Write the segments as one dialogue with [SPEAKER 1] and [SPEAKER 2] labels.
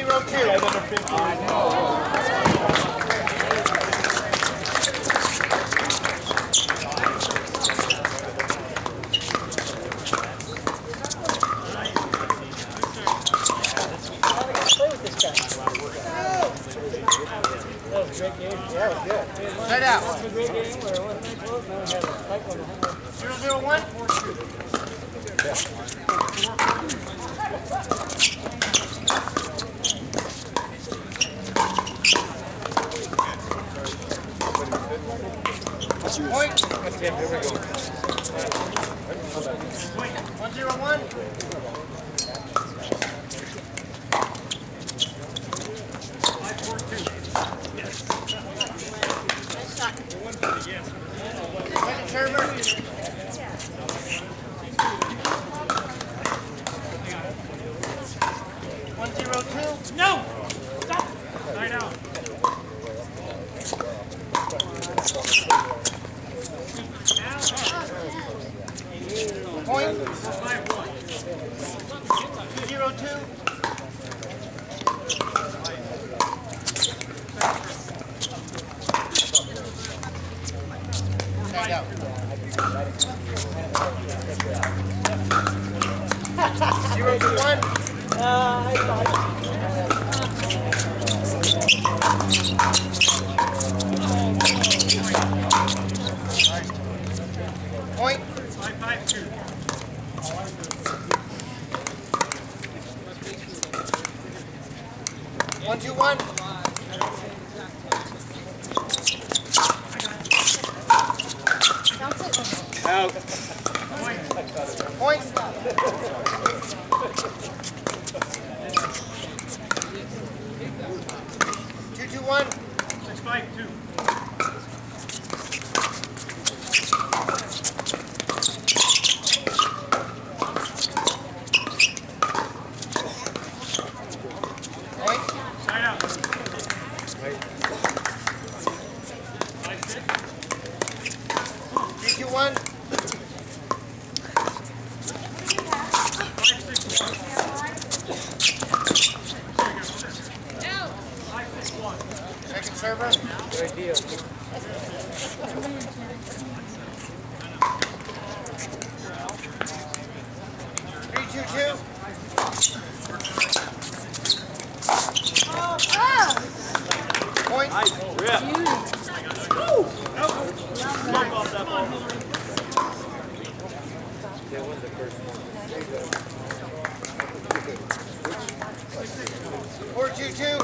[SPEAKER 1] Right out. 0-0-1. Point. 1-0-1. Second server. No! Stop! Right out. Point. 2-0-2. Stand out. 0-1. Point. 5-5-2. 1-2-1.
[SPEAKER 2] Out.
[SPEAKER 1] Point. 2-2-1.
[SPEAKER 2] 6-5-2.
[SPEAKER 1] Point.
[SPEAKER 2] Side out.
[SPEAKER 1] 3-2-1.
[SPEAKER 2] 5-6-1.
[SPEAKER 1] Second server.
[SPEAKER 3] Good deal.
[SPEAKER 1] 3-2-2. Point.
[SPEAKER 2] Rip.
[SPEAKER 3] They won the first one.
[SPEAKER 1] 4-2-2.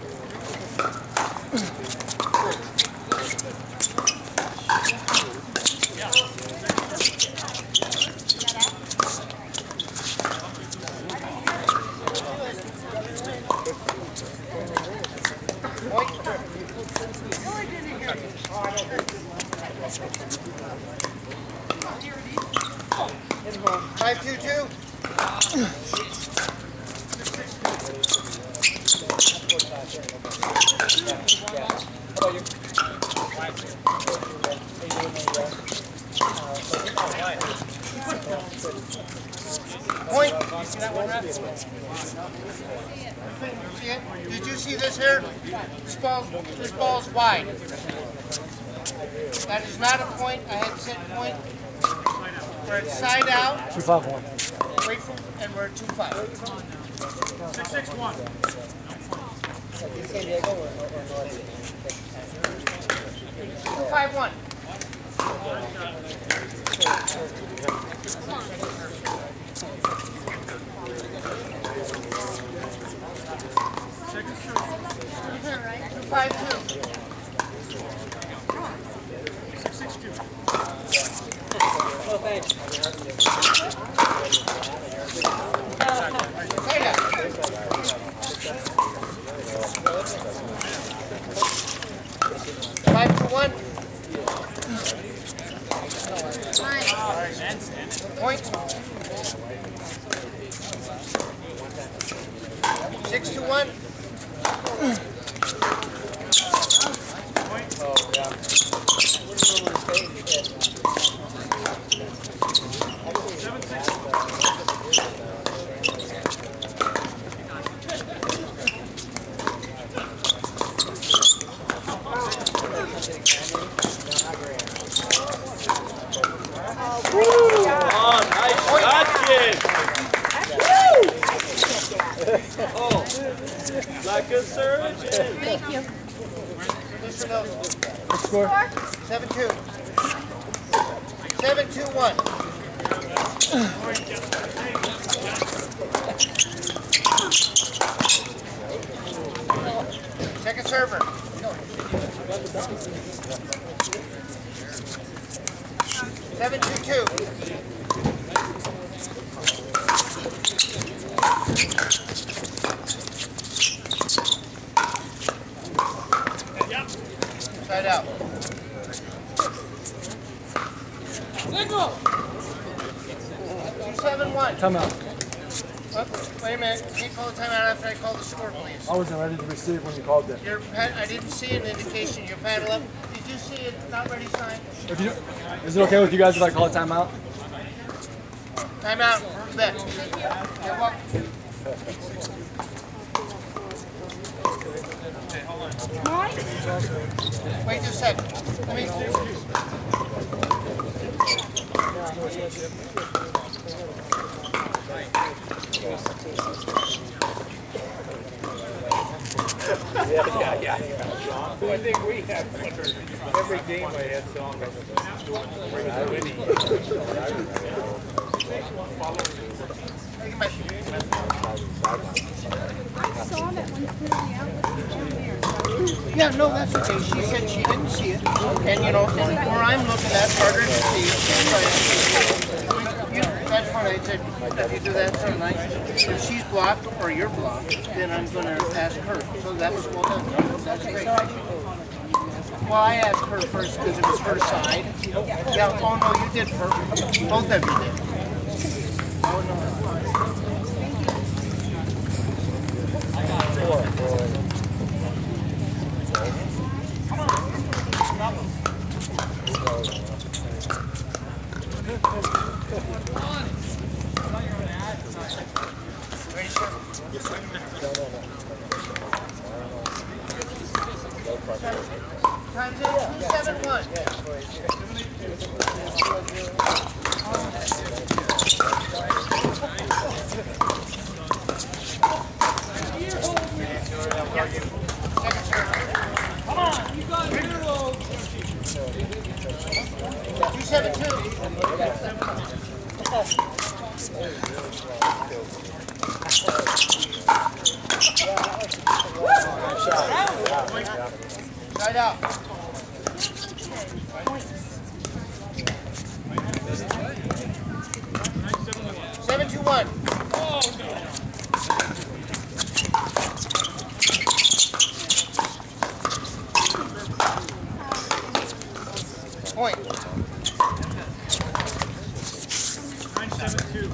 [SPEAKER 1] Point. 5-2-2. Point. See it? Did you see this here? This ball's wide. That is not a point. I had set point. We're at side out.
[SPEAKER 3] 2-5-1.
[SPEAKER 1] Wait for, and we're at 2-5.
[SPEAKER 2] 6-6-1.
[SPEAKER 3] San Diego or North?
[SPEAKER 1] 2-5-1.
[SPEAKER 2] Second serve.
[SPEAKER 1] 2-5-2.
[SPEAKER 2] 6-6-2.
[SPEAKER 3] Oh, thanks.
[SPEAKER 1] Side out. 5-1. Point. 6-1.
[SPEAKER 3] Oh, yeah.
[SPEAKER 2] 7-6.
[SPEAKER 4] Thank you.
[SPEAKER 1] Yes or no?
[SPEAKER 3] What's the score?
[SPEAKER 1] 7-2. 7-2-1. Second server. 7-2-2. Side out. Signal! 2-7-1.
[SPEAKER 3] Time out.
[SPEAKER 1] Wait a minute. You can't call the timeout after I call the score, please.
[SPEAKER 3] I wasn't ready to receive when you called it.
[SPEAKER 1] I didn't see an indication. Your paddle up. Did you see it? Not ready sign?
[SPEAKER 3] Is it okay with you guys if I call a timeout?
[SPEAKER 1] Timeout. Bet. You're welcome. Wait just a second. Let me.
[SPEAKER 3] Yeah. I think we have every game I had song.
[SPEAKER 1] Yeah, no, that's okay. She said she didn't see it. And you know, where I'm looking at, harder to see. That's what I said. If you do that so nice, if she's blocked or you're blocked, then I'm going to ask her. So that was well done. That's great. Well, I asked her first because it was her side. Yeah, oh no, you did perfect. Both of you did. Oh no. Ready, sir? Yes, sir. Time's in 2-7-1. Come on, you got it. 2-7-2. Side out. 7-2-1. Point.
[SPEAKER 2] 9-7-2.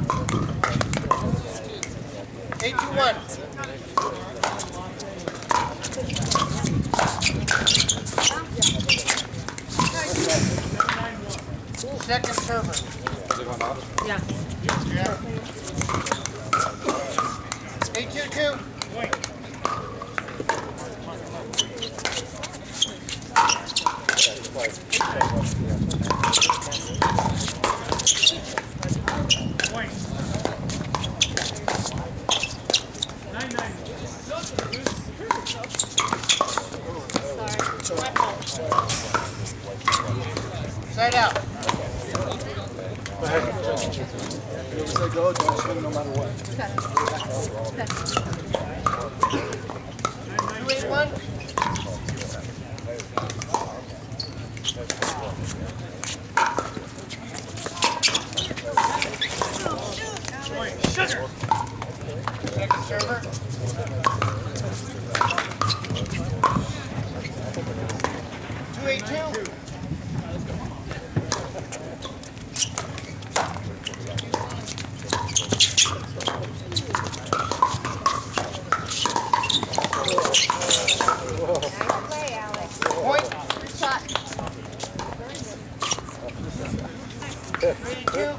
[SPEAKER 1] 8-2-1. Second server.
[SPEAKER 5] Is it going off?
[SPEAKER 4] Yeah.
[SPEAKER 1] Yeah. 8-2-2.
[SPEAKER 2] Point. 9-9.
[SPEAKER 1] Side out.
[SPEAKER 3] Say go, don't swing no matter what.
[SPEAKER 1] 2-8-1.
[SPEAKER 2] Sugar.
[SPEAKER 1] Second server. 2-8-2. Point. 3-2.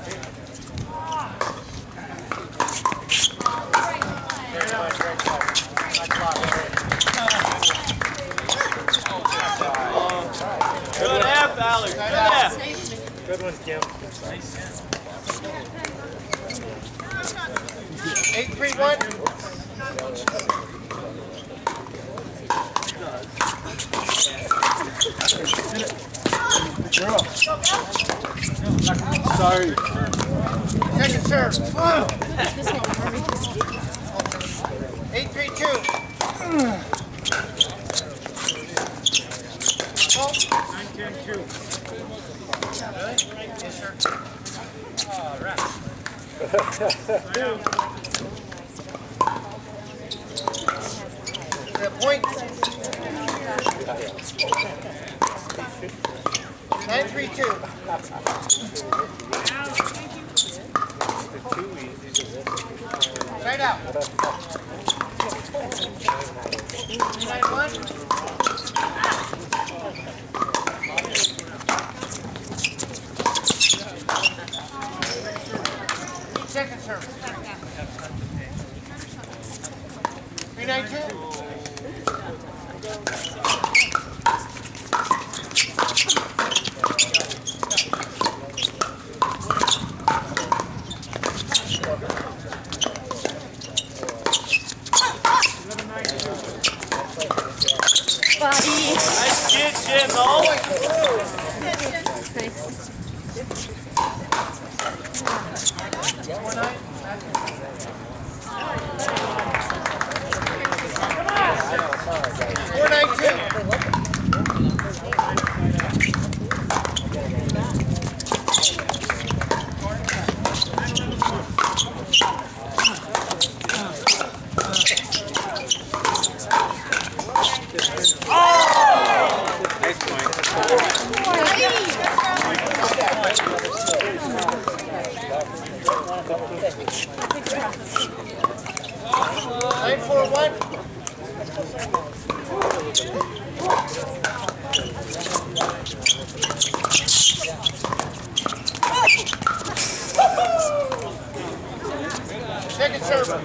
[SPEAKER 2] Good half, Alex. Good half.
[SPEAKER 3] Good one, Kim.
[SPEAKER 1] 8-3-1. Sorry. Second serve. 8-3-2. Oh.
[SPEAKER 2] 9-10-2.
[SPEAKER 1] Yes, sir.
[SPEAKER 2] All right.
[SPEAKER 1] Point. 9-3-2. Right out. 9-1. Second service. 3-9-2.
[SPEAKER 2] Nice kid, Jim, though.
[SPEAKER 1] 9-4-1. Second server.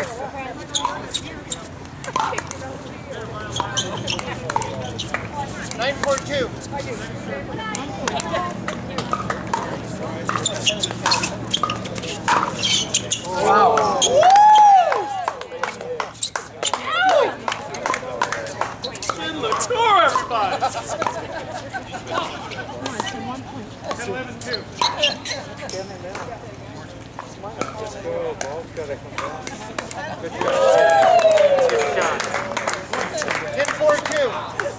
[SPEAKER 1] 9-4-2. Wow.
[SPEAKER 2] In the score, everybody. 10-11-2.
[SPEAKER 3] Good shot.
[SPEAKER 1] 10-4-2.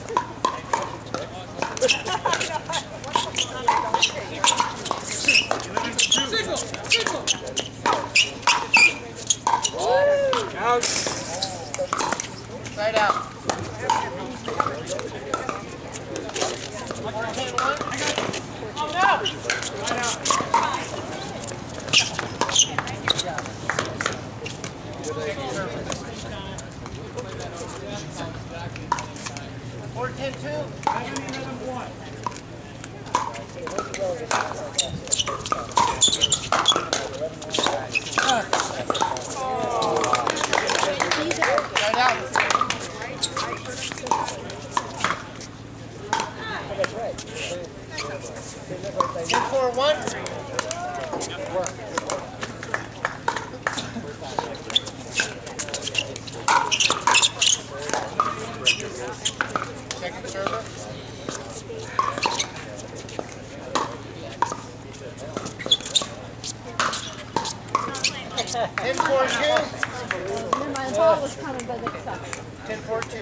[SPEAKER 3] Out.
[SPEAKER 1] Side out. 4-10-2. Side out. 10-4-1. Second server. 10-4-2.
[SPEAKER 4] My ball was coming, but it's stuck.
[SPEAKER 1] 10-4-2.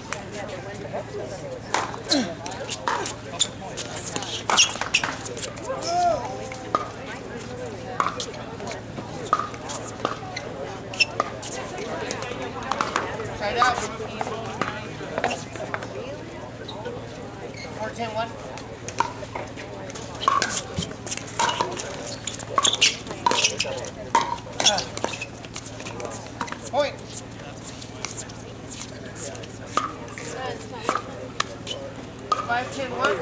[SPEAKER 1] Side out. 4-10-1. Point. 5-10-1.